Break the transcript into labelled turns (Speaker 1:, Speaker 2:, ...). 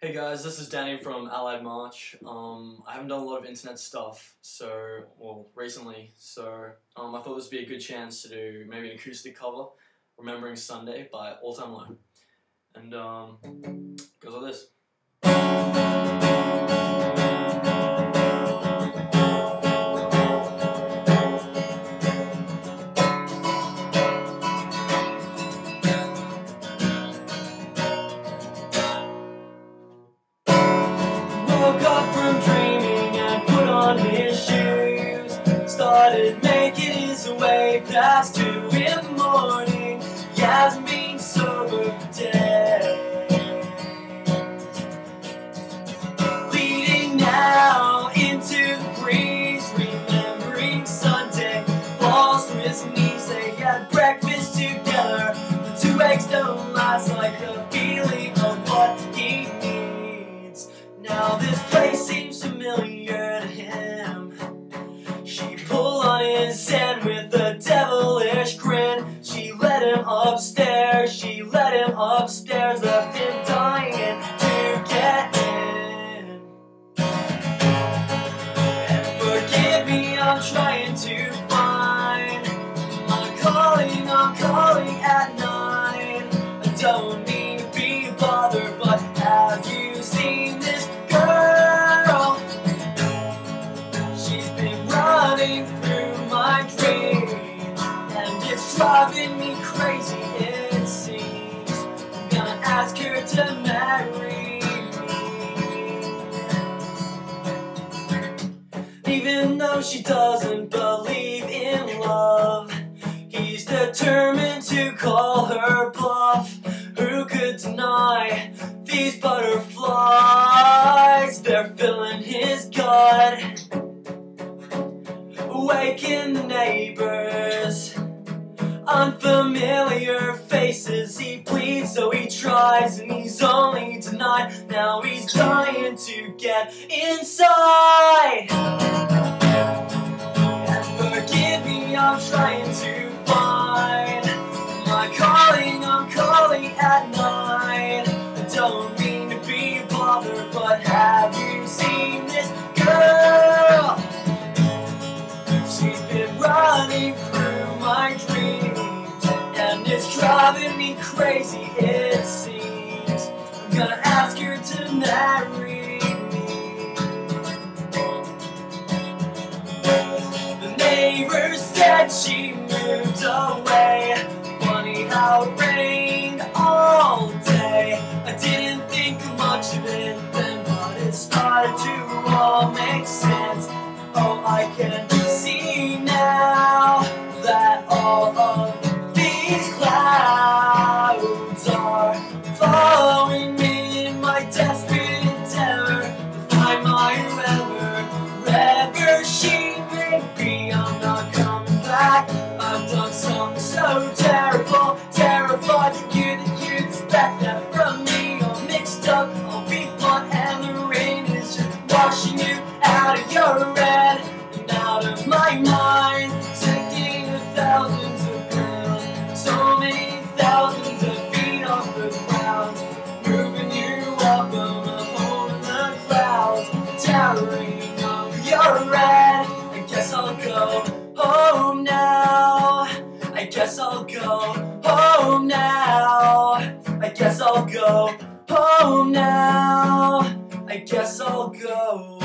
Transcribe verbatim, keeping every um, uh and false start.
Speaker 1: Hey guys, this is Danny from Allied March. Um, I haven't done a lot of internet stuff, so, well, recently, so um, I thought this would be a good chance to do maybe an acoustic cover, Remembering Sunday by All Time Low. And, um, goes like this. Woke up from dreaming and put on his shoes. Started making his way past two in the morning. He hasn't been sober for days. Leading now into the breeze, remembering Sunday. Falls to his knees, they had breakfast together. The two eggs don't last like the feeling of what he needs. Now this place seems familiar to him. She pulled on his hand with a devilish grin. She led him upstairs, she led him upstairs, left him dying to get in. And forgive me, I'm trying to find my calling, I'm calling at nine. I don't mean to be bothered, but have you seen this girl? She's been running through my dreams, and it's driving me crazy, it seems. I'm gonna ask her to marry me. Even though she doesn't believe in love, he's determined to call her bluff. Who could deny these butterflies? They're filling his gut, waking the neighbors. Unfamiliar faces, he pleads, so he tries, and he's only denied. Now he's dying to get inside. And forgive me, I'm trying to find my calling, I'm calling at night. I don't mean to be bothered, but have you seen this girl? She's been running through my dreams, and it's driving me crazy, it seems. I'm gonna ask her to marry me. The neighbor said she moved away. Funny how it rained all day. I didn't think much of it then, but it started to all make sense. Oh, I can see now that all of these clouds are following me in my desperate endeavor to find my whoever, wherever she may be. I'm not coming back. I've done something so terrible, terrified to you that you'd expect that from me. I'm mixed up, I'll be blunt, and the rain is just washing you out of your head and out of my mind, taking the thousands of girls, so many thousands of feet off the ground, moving you up on a hole in the clouds, towering over your head. I guess I'll go home now. I guess I'll go home now. I guess I'll go home now. I guess I'll go